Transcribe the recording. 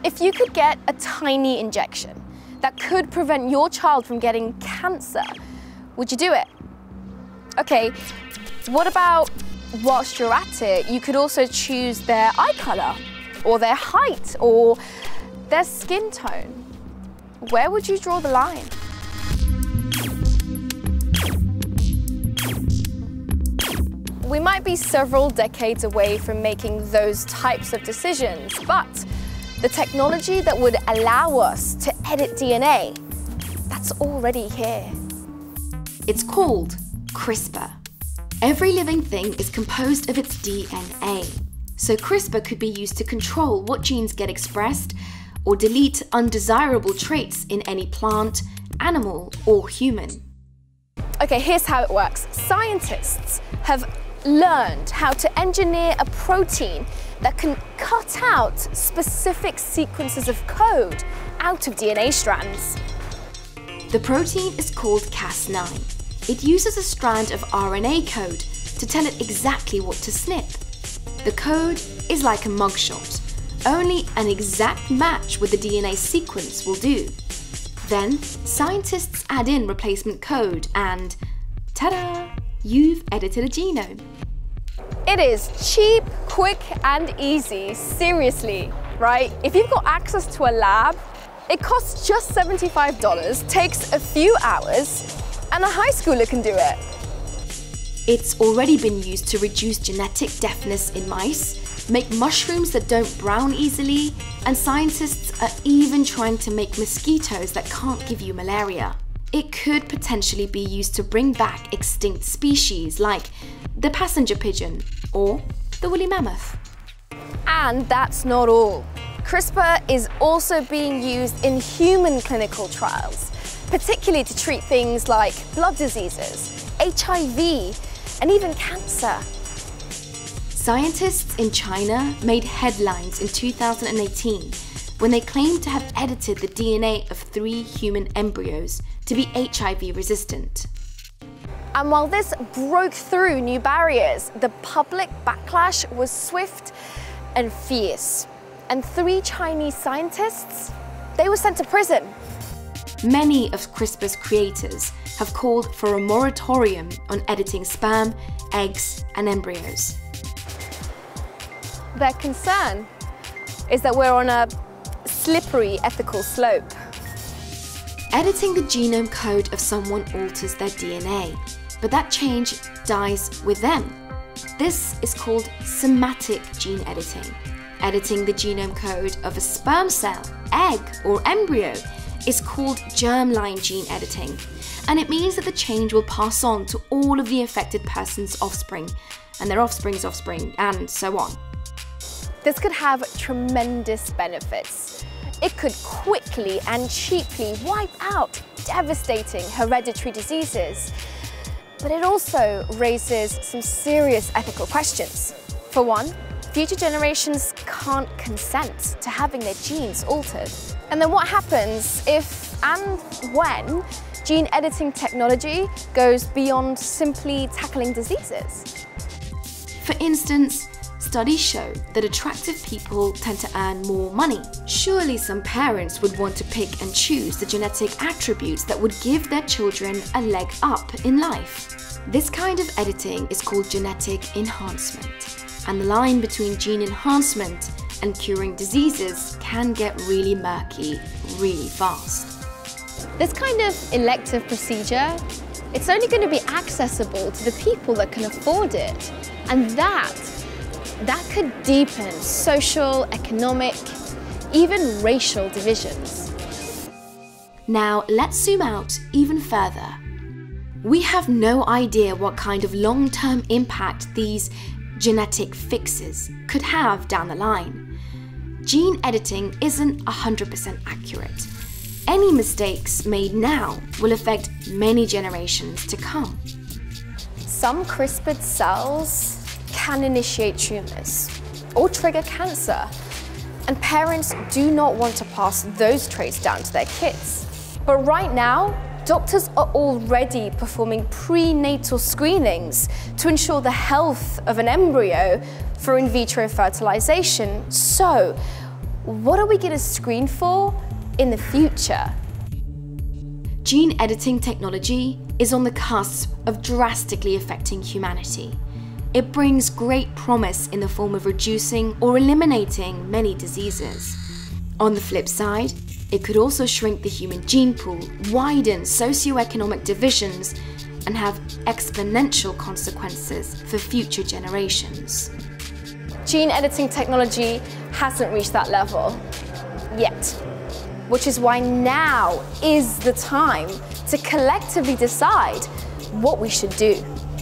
If you could get a tiny injection that could prevent your child from getting cancer, would you do it? Okay, what about whilst you're at it, you could also choose their eye colour, or their height, or their skin tone? Where would you draw the line? We might be several decades away from making those types of decisions, but the technology that would allow us to edit DNA, that's already here. It's called CRISPR. Every living thing is composed of its DNA. So CRISPR could be used to control what genes get expressed or delete undesirable traits in any plant, animal, or human. Okay, here's how it works. Scientists have learned how to engineer a protein that can cut out specific sequences of code out of DNA strands. The protein is called Cas9. It uses a strand of RNA code to tell it exactly what to snip. The code is like a mugshot. Only an exact match with the DNA sequence will do. Then, scientists add in replacement code and ta-da! You've edited a genome. It is cheap, quick, and easy. Seriously, right? If you've got access to a lab, it costs just $75, takes a few hours, and a high schooler can do it. It's already been used to reduce genetic deafness in mice, make mushrooms that don't brown easily, and scientists are even trying to make mosquitoes that can't give you malaria. It could potentially be used to bring back extinct species like the passenger pigeon or the woolly mammoth. And that's not all. CRISPR is also being used in human clinical trials, particularly to treat things like blood diseases, HIV, and even cancer. Scientists in China made headlines in 2018 when they claimed to have edited the DNA of 3 human embryos to be HIV resistant. And while this broke through new barriers, the public backlash was swift and fierce. And 3 Chinese scientists, they were sent to prison. Many of CRISPR's creators have called for a moratorium on editing sperm, eggs, and embryos. Their concern is that we're on a slippery ethical slope. Editing the genome code of someone alters their DNA, but that change dies with them. This is called somatic gene editing. Editing the genome code of a sperm cell, egg, or embryo is called germline gene editing, and it means that the change will pass on to all of the affected person's offspring, and their offspring's offspring, and so on. This could have tremendous benefits. It could quickly and cheaply wipe out devastating hereditary diseases, but it also raises some serious ethical questions. For one, future generations can't consent to having their genes altered. And then what happens if and when gene editing technology goes beyond simply tackling diseases? For instance, studies show that attractive people tend to earn more money. Surely some parents would want to pick and choose the genetic attributes that would give their children a leg up in life. This kind of editing is called genetic enhancement, and the line between gene enhancement and curing diseases can get really murky really fast. This kind of elective procedure, it's only going to be accessible to the people that can afford it, and that could deepen social, economic, even racial divisions. Now let's zoom out even further. We have no idea what kind of long-term impact these genetic fixes could have down the line. Gene editing isn't 100% accurate. Any mistakes made now will affect many generations to come. Some CRISPRed cells can initiate tumours or trigger cancer, and parents do not want to pass those traits down to their kids. But right now, doctors are already performing prenatal screenings to ensure the health of an embryo for in vitro fertilization. So, what are we going to screen for in the future? Gene editing technology is on the cusp of drastically affecting humanity. It brings great promise in the form of reducing or eliminating many diseases. On the flip side, it could also shrink the human gene pool, widen socioeconomic divisions, and have exponential consequences for future generations. Gene editing technology hasn't reached that level yet, which is why now is the time to collectively decide what we should do.